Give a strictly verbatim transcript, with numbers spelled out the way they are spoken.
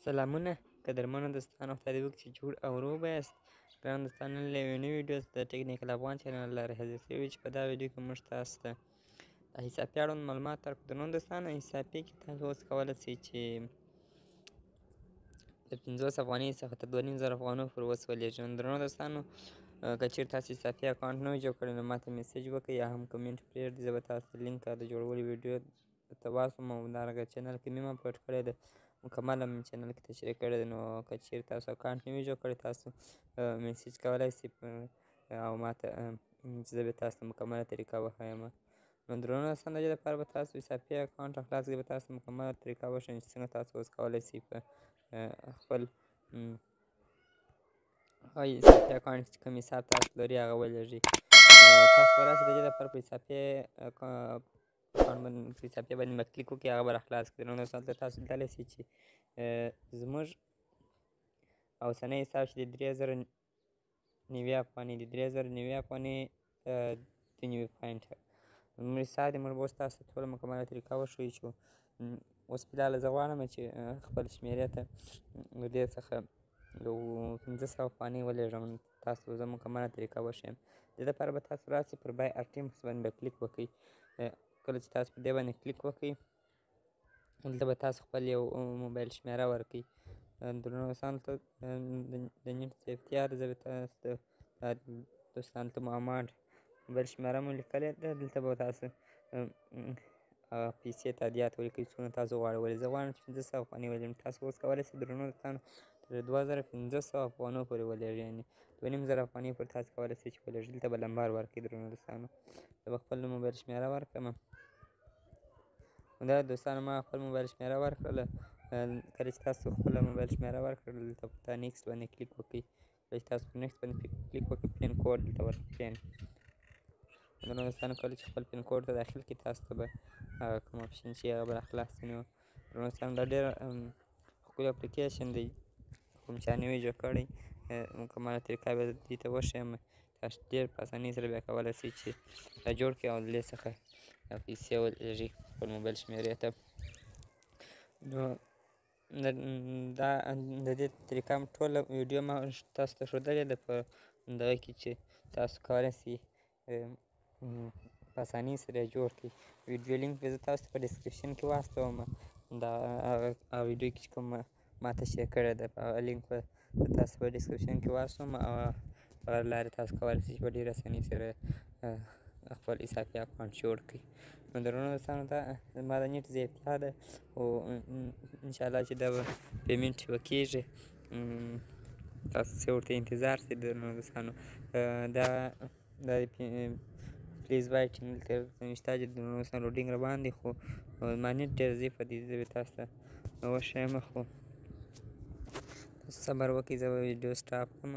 سلامونه قدرمنو دوستانو خدای دې وکړي چې جوړ او روغ به یاست. ګرانو دوستانو نن له یوې نوې ویډیو د ټکنیکل افغان چینل له لارې حاضر شوي چې په دا ویډیو کې موږ تاسو ته د حسابي اړوند معلومات درکړو. درنو دوستانو حسابي کې تاسو اوس کولی شئ چې د پنځوس افغانۍ څخه تر دوه نیم زره افغانیو پورې وسولېږي. نو درنو دوستانو که چېرې تاسو حسابي اکاونټ نه وي جوړ کړی نو ماته میسج وکړئ یا هم کمنټ پرېږدئ. زه به تاسو ته لینک د جوړولو ویډیو ته واستوم او همدارنګه چینل کې مې هم اپلوډ کړی دی، مکمل هم چینل کې تشریح کړی دی. نو که چېرې تاسو اکاونټ نه وي جوړ کړی تاسو میسج کولی شئ او ماته چې زه به تاسو ته مکمله طریقه وښیم. نو درنو دوستانو د دې لپاره به تاسو حسابي اکاونټ خلاص کړئ، به تاسو مکمله طریقه وښیم چې څنګه تاسو اوس کولی شئ په خپل حسابي اکاونټ چې کوم حساب تاسو لري هغه ولېږئ. تاسو به راسئ د دې لپاره په حسابي اکاونټ باندې په حسابي باندې به کلیک وکړئ، هغه به راخلاص کړئ. نو دلته تاسو لیدلی شئ چې زموږ اوسنی حساب چې د درې زره نوي افغانۍ د درې زره نوي افغانۍ دوه نوي پوینټه زموږ حساب دی. موږ به اوس تاسو ته ټوله مکمله طریقه وښیو چې اوس فلحاله زه غواړم چې خپل شمېرې ته د دې څخه یو پنځه سوه افغانۍ ولېږم، تاسو ته به زه مکمله طریقه وښیم. د دې لپاره به تاسو راسئ پر بای ارټیمس باندې به کلیک وکړئ. کله چې تاسو په دې باندې کلیک وکړئ دلته به تاسو خپل یو موبایل شمېره ورکړئ. درنو دوستانو ته د نیټ سیفتیا ده، زه به تاسو ته دوستانو ته اماونټ موبایل شمېره مو لیکلې ده، دلته به تاسو پیسې تادیات ولیکئ څومره تاسو غواړئ ولې. زه غواړم چې پنځه سوه افغانۍ ولېږم، تاسو اوس کولی شئ درنو دوستانو تر دوه زره پنځه سوه افغانیو پورې ولېږئ، یعنې دوه نیم زره افغانۍ پورې تاسو کولی شئ چې ولېږئ. دلته به نمبر ورکړئ. درنو دوستانو زه به خپل موبایل شمېره ورکړم. همدا دوستانو ما خپل موبایل شمېره ورکړله. کله چې تاسو خپله موبایل شمېره ورکړله دلته په نیکسټ باندې کلیک وکړئ. کله چې تاسو په نیکسټ باندې کلیک وکړئ پین کوډ دلته ورکړئ. پین درنو دوستانو کله چې خپل پین کوډ ته داخل کړئ تاسو ته به هغه کوم اپشن چې هغه به راخلاص شي. نو درنو دوستانو دا ډېر ښکلی اپلیکیشن دی، کوم چا نه وي جوړ کړی مکمله طریقه به دې ته وښیم. تاسو ډېر په اسانۍ سره بیا کولی شئ چې دا جوړ کړئ او له دې څخه پیسې ولېږئ خپل موبایل شمېرې ته. نو دا د دې طریقه ټوله ویډیو ما تاسو ته ښودلې ده په دغه کې چې تاسو کولی شئ په اسانۍ سره یې جوړ کړئ. ویډیو لینک به زه تاسو ته په ډسکرپشن کې واستوم، دا هغه ویډیو کې چې کوم ما ته شیر کړې ده هغه لینک به زه تاسو په ډسکرپشن کې واستوم او په هغه لارې تاسو کولی شئ چې په ډېرې اسانۍ سره خپل حسابي اکاونټ جوړ کړئ. نو درنو دوستانو دا زما د نیټ ضعیفتیا ده خو انشاءالله چې دا به پیمنټ وکړي. تاسو چې ورته انتظار شئ. درنو دوستانو دا دا پلیز وایټ چینل کې نشته چې درنو دوستانو لوډینګ روان دی، خو زما نیټ ډېر ضعیفه دی، زه به تاسو ته وښیم. خو تاسو صبر وکړئ، زه به ویډیو سټاپ کړم.